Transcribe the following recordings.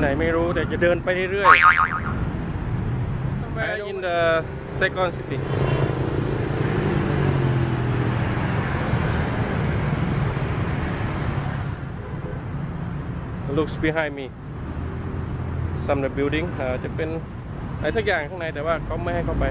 ไหนไม่รู้แต่จะเดินไปเรื่อยๆ Somewhere in the second city looks behind me some the building จะเป็นอะไรสักอย่างข้างในแต่ว่าเขาไม่ให้เข้าไป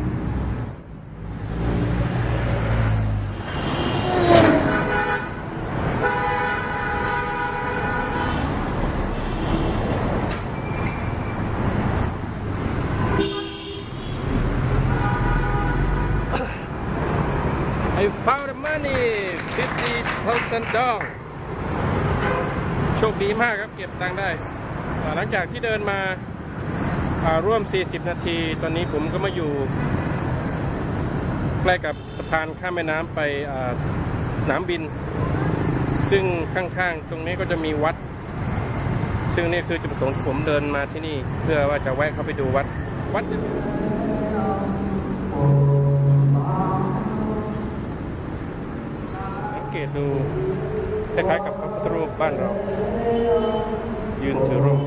I found the money 50,000 ดองโชคดีมากครับเก็บตังค์ได้หลังจากที่เดินมาร่วม40นาทีตอนนี้ผมก็มาอยู่ใกล้กับสะพานข้ามแม่น้ำไปสนามบินซึ่งข้างๆตรงนี้ก็จะมีวัดซึ่งนี่คือจุดประสงค์ที่ผมเดินมาที่นี่เพื่อว่าจะแวะเข้าไปดูวัดสังเกตดูคล้ายๆกับพระพุทธรูปบ้านเรายืนถือร่ม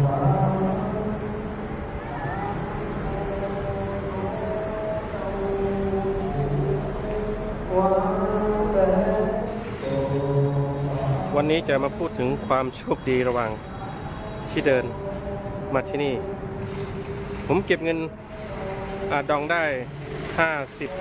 วันนี้จะมาพูดถึงความโชคดีระหว่างที่เดินมาที่นี่ผมเก็บเงินดองได้50,000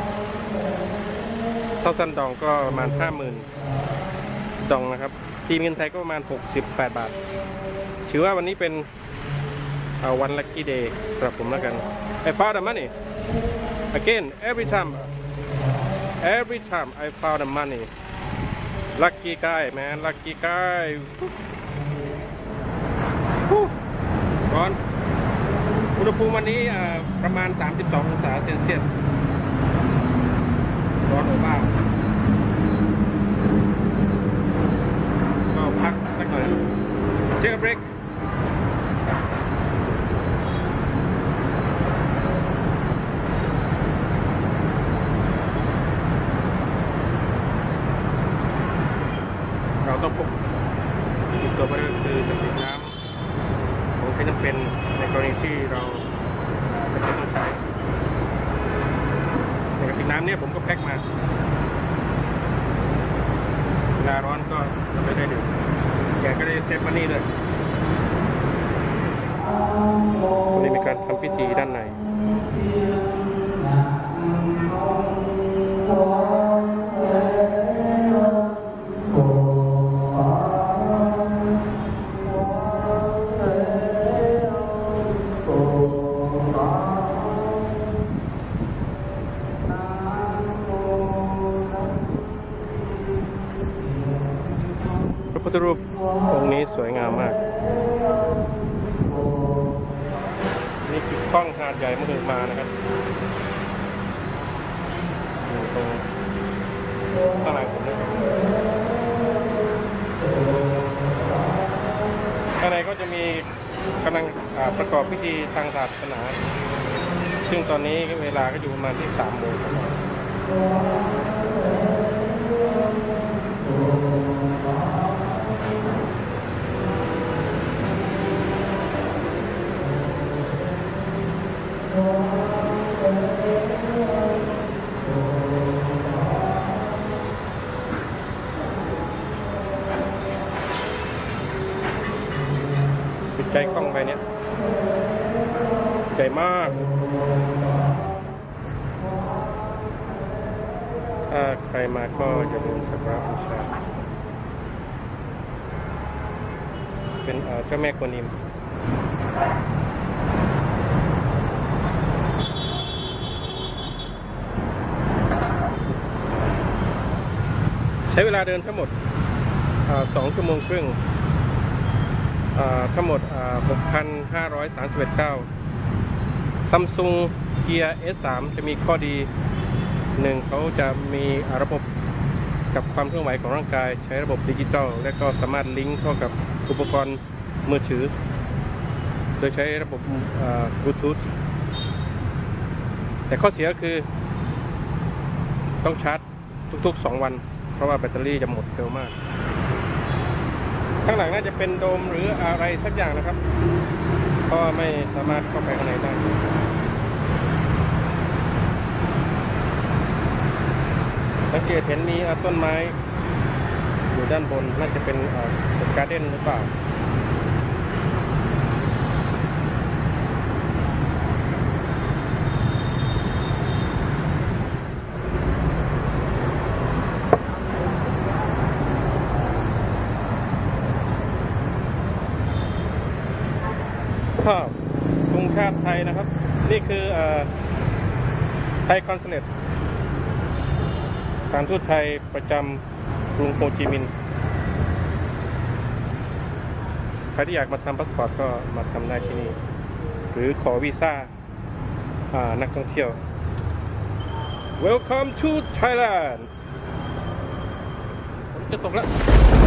ดองก็ประมาณ 50,000 ดองนะครับตีเงินไทยก็ประมาณ68 บาทถือว่าวันนี้เป็นวัน lucky day สำหรับผมแล้วกัน I found the money again every time I found the money lucky guy man lucky guy ก่อนอุณหภูมิวันนี้ประมาณ32 องศาเซนเซียสร้อนอบอ้าวก็พักสักหน่อยเช็คเบรกเราต้องพกติดตัวไปด้วยคือกระติกน้ำของที่จำเป็นในกรณีที่เราจำเป็นต้องใช้ในกระติกน้ำเนี่ยผมก็แพ็คมาเวลาร้อนก็ไม่ได้ดื่มแกก็ได้เซฟมันนี่ด้วยวันนี้มีการทำพิธีด้านในพระพุทธรูปองค์นี้สวยงามมากนี่คือคลองหาดใหญ่มหึมานะครับตรงข้างหลังผมนะครับข้างในก็จะมีกำลังประกอบพิธีทางศาสนาซึ่งตอนนี้เวลาก็อยู่ประมาณที่3 โมงใจกล้องไปเนี่ยใจมากถ้าใครมาก็อย่าลืมสักการะบูชาเป็นเจ้าแม่กวนอิมใช้เวลาเดินทั้งหมด2 ชั่วโมงครึ่งทั้งหมด 6,531 ก้าว Samsung Gear S3 จะมีข้อดี1เขาจะมีระบบกับความเคลื่อนไหวของร่างกายใช้ระบบดิจิตอลและก็สามารถลิงก์เข้ากับอุปกรณ์มือถือโดยใช้ระบบบลูทูธแต่ข้อเสียคือต้องชาร์จทุกๆ2 วันเพราะว่าแบตเตอรี่จะหมดเร็วมากข้างหลังน่าจะเป็นโดมหรืออะไรสักอย่างนะครับเพราะไม่สามารถเข้าไปข้างในได้สังเกตเห็นมีต้นไม้อยู่ด้านบนน่าจะเป็นการ์เด้นหรือเปล่าภาพกรุงชาติไทยนะครับนี่คือไทยคอนซูเลตสถานทูตไทยประจำกรุงโฮจิมินห์ใครที่อยากมาทำพาสปอร์ตก็มาทำได้ที่นี่หรือขอวีซ่านักท่องเที่ยว Welcome to Thailand ฝนจะตกแล้ว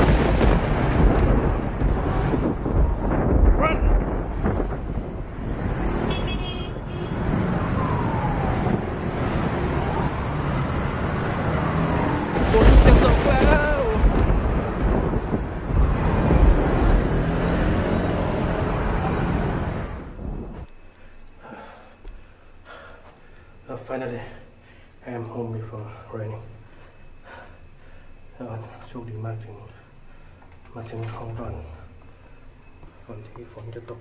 Run Finally, I am home before raining. โชคดีมากมาถึงห้องก่อนที่ฝนจะตก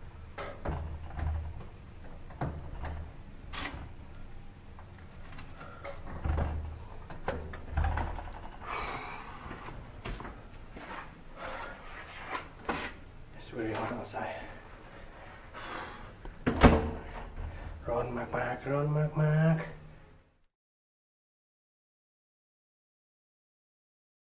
It's very hot outside. ร้อนมากๆ